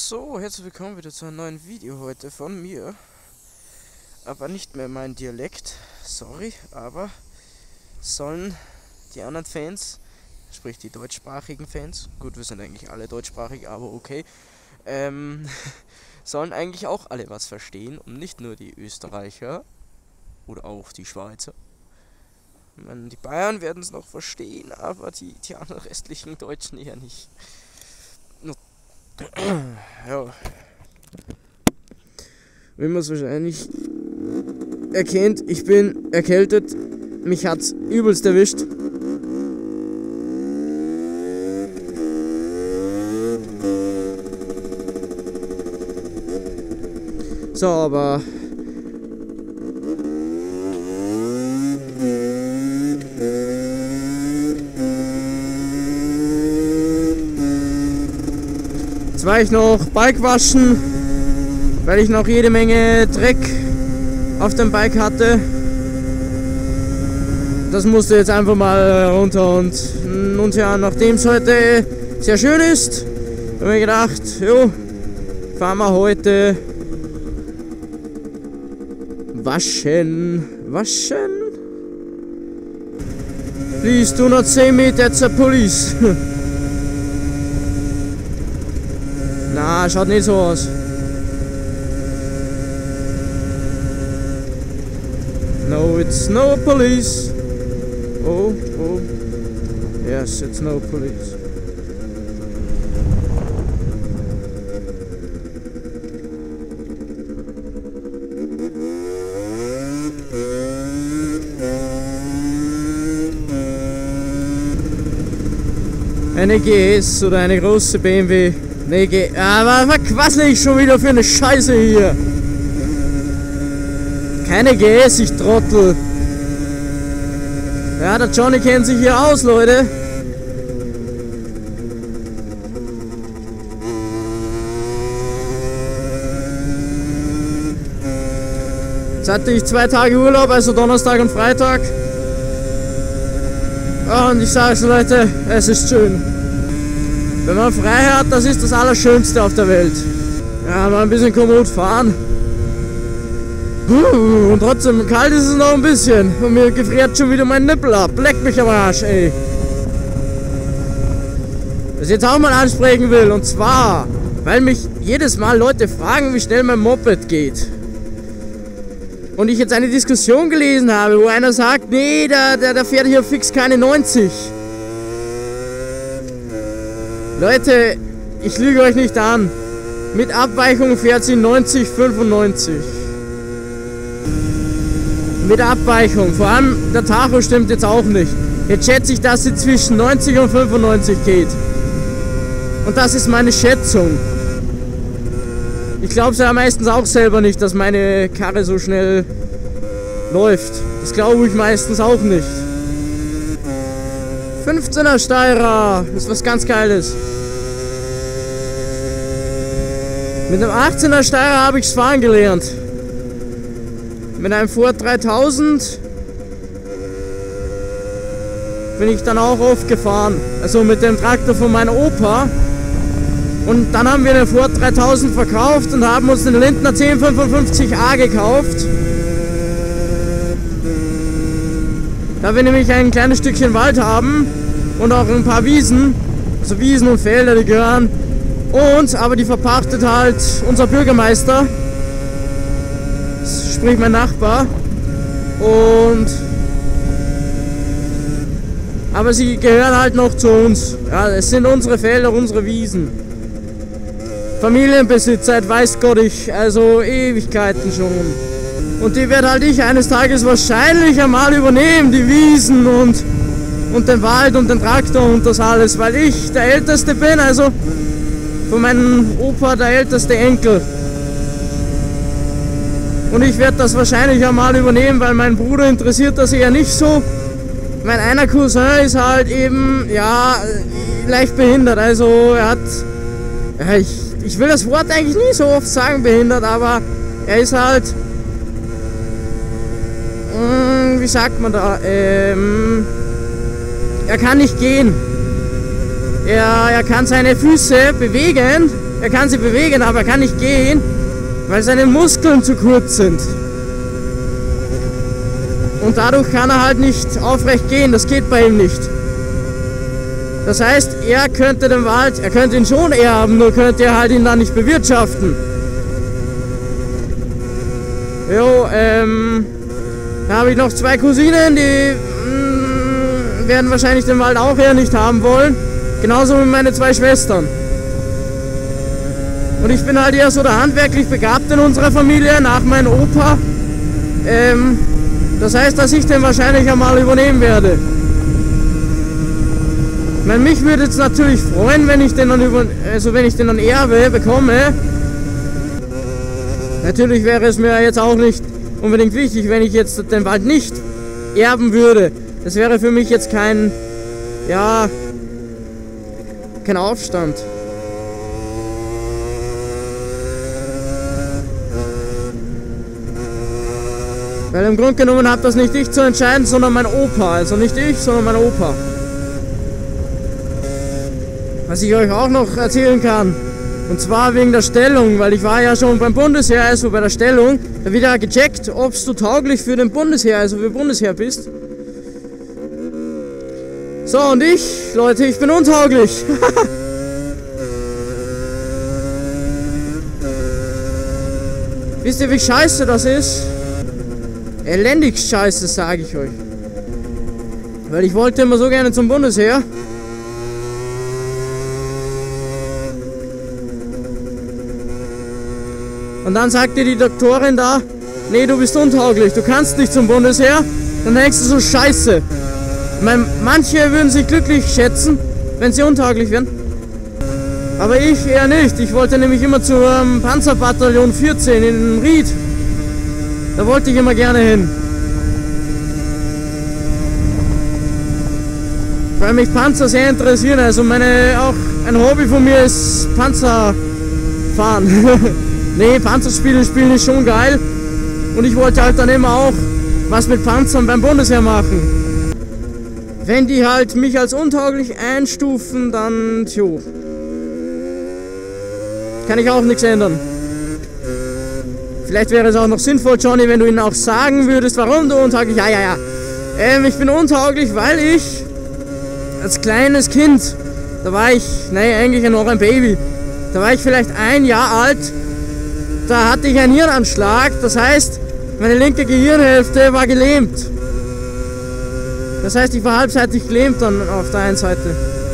So, herzlich willkommen wieder zu einem neuen Video heute von mir. Aber nicht mehr mein Dialekt, sorry, aber sollen die anderen Fans, sprich die deutschsprachigen Fans, gut, wir sind eigentlich alle deutschsprachig, aber okay, sollen eigentlich auch alle was verstehen und nicht nur die Österreicher oder auch die Schweizer. Ich meine, die Bayern werden es noch verstehen, aber die anderen restlichen Deutschen eher nicht. Ja. Wie man es wahrscheinlich erkennt, ich bin erkältet. Mich hat's übelst erwischt. So, aber jetzt war ich noch Bike waschen, weil ich noch jede Menge Dreck auf dem Bike hatte. Das musste jetzt einfach mal runter und ja, nachdem es heute sehr schön ist, habe ich gedacht, jo, fahren wir heute waschen. Please do not say me, that's a police. Na, schaut nicht so aus. No, it's no police. Oh. Yes, it's no police. Eine GS oder eine große BMW. Nee, aber was quassel ich schon wieder für eine Scheiße hier? Keine GS, ich Trottel. Ja, der Johnny kennt sich hier aus, Leute. Jetzt hatte ich 2 Tage Urlaub, also Donnerstag und Freitag. Und ich sage es, Leute, es ist schön. Wenn man frei hat, das ist das Allerschönste auf der Welt. Ja, mal ein bisschen kommod fahren. Und trotzdem kalt ist es noch ein bisschen. Und mir gefriert schon wieder mein Nippel ab. Leck mich am Arsch, ey. Was ich jetzt auch mal ansprechen will, und zwar, weil mich jedes Mal Leute fragen, wie schnell mein Moped geht. Und ich jetzt eine Diskussion gelesen habe, wo einer sagt, nee, der fährt hier fix keine 90. Leute, ich lüge euch nicht an. Mit Abweichung fährt sie 90, 95. Mit Abweichung. Vor allem der Tacho stimmt jetzt auch nicht. Jetzt schätze ich, dass sie zwischen 90 und 95 geht. Und das ist meine Schätzung. Ich glaube es ja meistens auch selber nicht, dass meine Karre so schnell läuft. Das glaube ich meistens auch nicht. 15er Steirer, das ist was ganz Geiles. Mit einem 18er Steirer habe ich es fahren gelernt. Mit einem Ford 3000 bin ich dann auch oft gefahren. Also mit dem Traktor von meinem Opa. Und dann haben wir den Ford 3000 verkauft und haben uns den Lindner 1055A gekauft. Da wir nämlich ein kleines Stückchen Wald haben und auch ein paar Wiesen, also Wiesen und Felder, die gehören uns, aber die verpachtet halt unser Bürgermeister, sprich mein Nachbar. Aber sie gehören halt noch zu uns. Ja, es sind unsere Felder, unsere Wiesen. Familienbesitz seit weiß Gott also Ewigkeiten schon. Und die werde halt ich eines Tages wahrscheinlich einmal übernehmen, die Wiesen und den Wald und den Traktor und das alles, weil ich der Älteste bin, also von meinem Opa der älteste Enkel. Und ich werde das wahrscheinlich einmal übernehmen, weil mein Bruder interessiert das eher nicht so. Mein einer Cousin ist halt eben, ja, leicht behindert, also er hat, ja, ich will das Wort eigentlich nie so oft sagen, behindert, aber er ist halt, wie sagt man da, er kann nicht gehen. Er kann seine Füße bewegen, Er kann sie bewegen, aber er kann nicht gehen, weil seine Muskeln zu kurz sind. Und dadurch kann er halt nicht aufrecht gehen, das geht bei ihm nicht. Das heißt, er könnte den Wald, er könnte ihn schon erben, nur könnte er halt ihn dann nicht bewirtschaften. Jo, da habe ich noch 2 Cousinen, die werden wahrscheinlich den Wald auch eher nicht haben wollen. Genauso wie meine 2 Schwestern. Und ich bin halt eher so der handwerklich Begabte in unserer Familie, nach meinem Opa. Das heißt, dass ich den wahrscheinlich einmal übernehmen werde. Ich meine, mich würde es natürlich freuen, wenn ich den dann erbe bekomme. Natürlich wäre es mir jetzt auch nicht unbedingt wichtig, wenn ich jetzt den Wald nicht erben würde. Das wäre für mich jetzt kein Aufstand. Weil im Grunde genommen hat das nicht ich zu entscheiden, sondern mein Opa. Also nicht ich, sondern mein Opa. Was ich euch auch noch erzählen kann, und zwar wegen der Stellung, weil ich war ja schon beim Bundesheer, also bei der Stellung, da wird ja gecheckt, ob du tauglich für den Bundesheer, also für Bundesheer bist. So, und ich, Leute, ich bin untauglich. Wisst ihr, wie scheiße das ist? Elendig scheiße, sage ich euch. Weil ich wollte immer so gerne zum Bundesheer. Und dann sagte die Doktorin da, nee, du bist untauglich, du kannst nicht zum Bundesheer. Dann denkst du so, scheiße. Ich meine, manche würden sich glücklich schätzen, wenn sie untauglich wären. Aber ich eher nicht. Ich wollte nämlich immer zur Panzerbataillon 14 in Ried. Da wollte ich immer gerne hin. Weil mich Panzer sehr interessieren. Also auch ein Hobby von mir ist Panzerfahren. Nee, Panzerspiele spielen ist schon geil. Und ich wollte halt dann immer auch was mit Panzern beim Bundesheer machen. Wenn die halt mich als untauglich einstufen, dann tjo. Kann ich auch nichts ändern. Vielleicht wäre es auch noch sinnvoll, Johnny, wenn du ihnen auch sagen würdest, warum du untauglich... Ja. Ich bin untauglich, weil ich als kleines Kind, da war ich, eigentlich noch ein Baby, da war ich vielleicht 1 Jahr alt, da hatte ich einen Hirnanschlag, das heißt, meine linke Gehirnhälfte war gelähmt. Das heißt, ich war halbseitig gelähmt dann auf der einen Seite.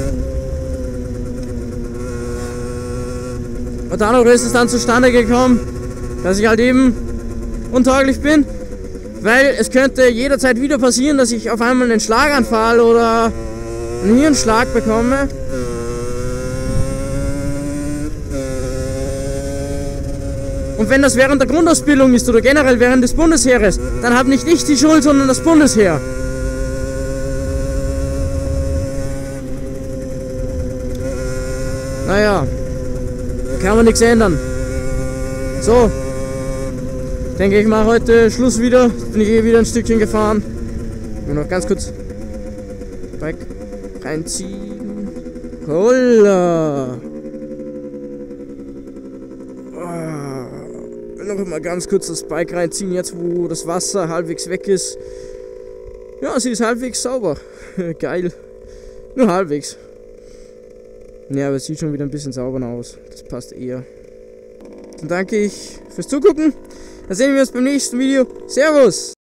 Und dadurch ist es dann zustande gekommen, dass ich halt eben untauglich bin, weil es könnte jederzeit wieder passieren, dass ich auf einmal einen Schlaganfall oder einen Hirnschlag bekomme. Und wenn das während der Grundausbildung ist oder generell während des Bundesheeres, dann habe nicht ich die Schuld, sondern das Bundesheer. Naja, kann man nichts ändern. So, ich denke, ich mache heute Schluss wieder. Jetzt bin ich wieder ein Stückchen gefahren. Nur noch ganz kurz Bike reinziehen. Holla! Noch mal ganz kurz das Bike reinziehen, jetzt wo das Wasser halbwegs weg ist. Ja, sie ist halbwegs sauber. Geil. Nur halbwegs. Ja, aber es sieht schon wieder ein bisschen sauber aus. Das passt eher. Dann danke ich fürs Zugucken. Dann sehen wir uns beim nächsten Video. Servus!